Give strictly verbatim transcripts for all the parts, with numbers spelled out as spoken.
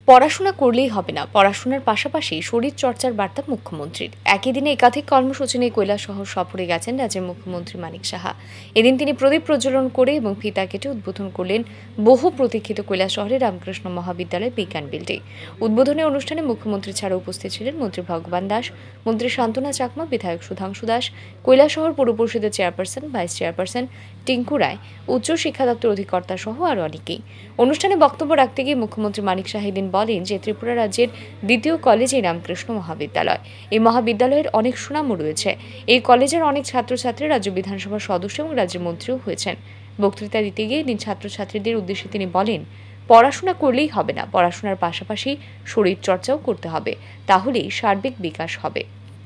পড়াশোনা করলেই হবে না, পড়াশোনার পাশাপাশি শরীর চর্চার বার্তা মুখ্যমন্ত্রীর। একই দিনে একাধিক কর্মসূচি নিয়ে কৈলাসহর সফরে গেছেন রাজ্যের মুখ্যমন্ত্রী মানিক সাহা। এদিন তিনি প্রদীপ প্রজ্বলন করে এবং ফিতা কেটে উদ্বোধন করলেন বহু প্রতীক্ষিত কৈলাসহরের রামকৃষ্ণ মহাবিদ্যালয় বিজ্ঞান বিল্ডিং। উদ্বোধনী অনুষ্ঠানে মুখ্যমন্ত্রী ছাড়া উপস্থিত ছিলেন মন্ত্রী ভগবান দাস, মন্ত্রী শান্তনা চাকমা, বিধায়ক সুধাংশু দাস, কৈলাসহর পৌর পরিষদের chairperson, vice chairperson Tinku Roy, উচ্চ শিক্ষা দপ্তর অধিকর্তা সহ আরও অনেকেই। অনুষ্ঠানে বক্তব্য রাখতে গিয়ে মুখ্যমন্ত্রী মানিক সাহা এদিন বলেন যে ত্রিপুরা রাজ্যের দ্বিতীয় কলেজ এই রামকৃষ্ণ মহাবিদ্যালয়। এই মহাবিদ্যালয়ের অনেক সুনামও রয়েছে। এই কলেজের অনেক ছাত্রছাত্রী রাজ্য বিধানসভার সদস্য এবং রাজ্যের মন্ত্রীও হয়েছেন। বক্তৃতা দিতে গিয়ে এদিন ছাত্রছাত্রীদের উদ্দেশ্যে তিনি বলেন, পড়াশোনা করলেই হবে না, পড়াশোনার পাশাপাশি শরীর চর্চাও করতে হবে, তাহলেই সার্বিক বিকাশ হবে।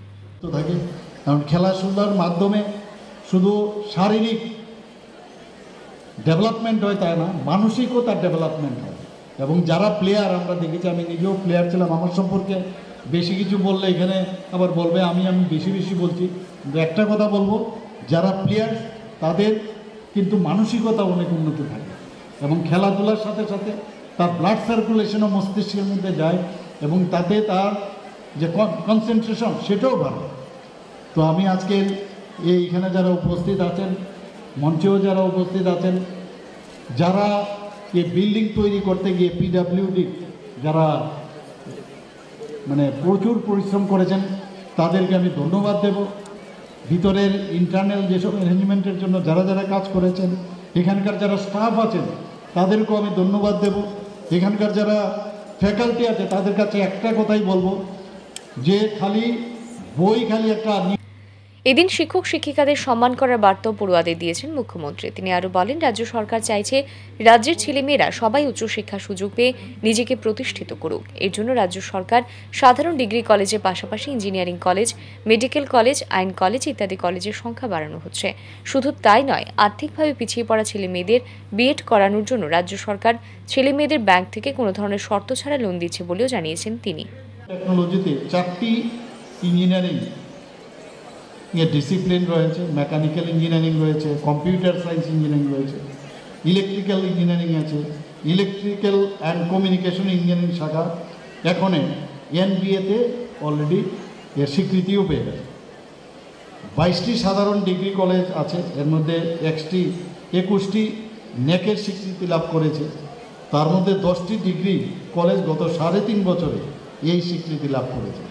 কারণ খেলাধুলার মাধ্যমে শুধু শারীরিক ডেভেলপমেন্ট হয় তাই না, মানসিকও তার ডেভেলপমেন্ট হয়। এবং যারা প্লেয়ার আমরা দেখেছি, আমি নিজেও প্লেয়ার ছিলাম, আমার সম্পর্কে বেশি কিছু বললে এখানে আবার বলবে আমি আমি বেশি বেশি বলছি। একটা কথা বলবো, যারা প্লেয়ার তাদের কিন্তু মানসিকতা অনেক উন্নতি থাকে এবং খেলাধুলার সাথে সাথে তার ব্লাড সার্কুলেশনও মস্তিষ্কের মধ্যে যায় এবং তাতে তার যে কনসেন্ট্রেশন সেটাও ভালো। তো আমি আজকে এইখানে যারা উপস্থিত আছেন, মঞ্চেও যারা উপস্থিত আছেন, যারা এই বিল্ডিং তৈরি করতে গিয়ে পিডাব্লিউডি যারা মানে প্রচুর পরিশ্রম করেছেন তাদেরকে আমি ধন্যবাদ দেব। ভিতরের ইন্টারনাল যেসব অ্যারেঞ্জমেন্টের জন্য যারা যারা কাজ করেছেন, এখানকার যারা স্টাফ আছেন তাদেরকেও আমি ধন্যবাদ দেব। এখানকার যারা ফ্যাকাল্টি আছে তাদের কাছে একটা কথাই বলবো যে খালি বই খালি একটা। এদিন শিক্ষক শিক্ষিকাদের সম্মান করার বার্তাও পড়ুয়াদের দিয়েছেন মুখ্যমন্ত্রী। তিনি আরও বলেন, রাজ্য সরকার চাইছে রাজ্যের ছেলেমেয়েরা সবাই উচ্চশিক্ষার সুযোগ পেয়ে নিজেকে প্রতিষ্ঠিত করুক। এর জন্য রাজ্য সরকার সাধারণ ডিগ্রি কলেজের পাশাপাশি ইঞ্জিনিয়ারিং কলেজ, মেডিকেল কলেজ, আইন কলেজ ইত্যাদি কলেজের সংখ্যা বাড়ানো হচ্ছে। শুধু তাই নয়, আর্থিকভাবে পিছিয়ে পড়া ছেলে মেয়েদের বিএড করানোর জন্য রাজ্য সরকার ছেলে মেয়েদের ব্যাংক থেকে কোনো ধরনের শর্ত ছাড়া লোন দিচ্ছে বলেও জানিয়েছেন তিনি। টেকনোলজিতে চারটি ইঞ্জিনিয়ারিং ডিসিপ্লিন রয়েছে, মেকানিক্যাল ইঞ্জিনিয়ারিং রয়েছে, কম্পিউটার সায়েন্স ইঞ্জিনিয়ারিং রয়েছে, ইলেকট্রিক্যাল ইঞ্জিনিয়ারিং আছে, ইলেকট্রিক্যাল অ্যান্ড কমিউনিকেশন ইঞ্জিনিয়ারিং শাখা এখন এনবিএতে অলরেডি এর স্বীকৃতিও পেয়ে গেছে। বাইশটি সাধারণ ডিগ্রি কলেজ আছে, এর মধ্যে একটি একুশটি নেকের স্বীকৃতি লাভ করেছে। তার মধ্যে দশটি ডিগ্রি কলেজ গত সাড়ে তিন বছরে এই স্বীকৃতি লাভ করেছে।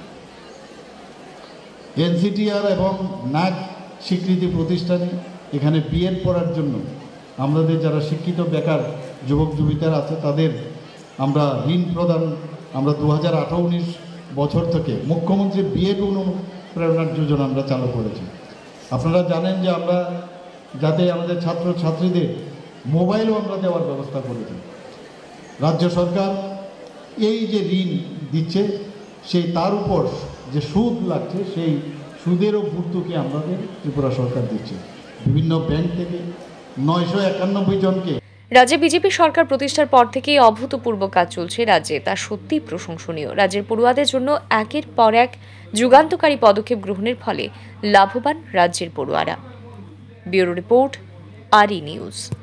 এনসিটিআর এবং ন্যাক স্বীকৃতি প্রতিষ্ঠানে এখানে বিএড পড়ার জন্য আমাদের যারা শিক্ষিত বেকার যুবক যুবিতারা আছে তাদের আমরা ঋণ প্রদান আমরা দু হাজার আঠারো উনিশ বছর থেকে মুখ্যমন্ত্রী বিএড অনুপ্রেরণার যোজনা আমরা চালু করেছি। আপনারা জানেন যে আমরা যাতে আমাদের ছাত্র ছাত্রীদের মোবাইলও আমরা দেওয়ার ব্যবস্থা করেছি। রাজ্য সরকার এই যে ঋণ দিচ্ছে সেই তার উপর যে সুদ লাগছে সেই সুদেরও ভর্তুকি আমাদের ত্রিপুরা সরকার দিচ্ছে বিভিন্ন ব্যাংক থেকে। নয়শো একানব্বই জনকে রাজ্যে বিজেপি সরকার প্রতিষ্ঠার পর থেকেই অভূতপূর্ব কাজ চলছে রাজ্যে, তা সত্যিই প্রশংসনীয়। রাজ্যের পড়ুয়াদের জন্য একের পর এক যুগান্তকারী পদক্ষেপ গ্রহণের ফলে লাভবান রাজ্যের পড়ুয়ারা। Bureau report, R E news.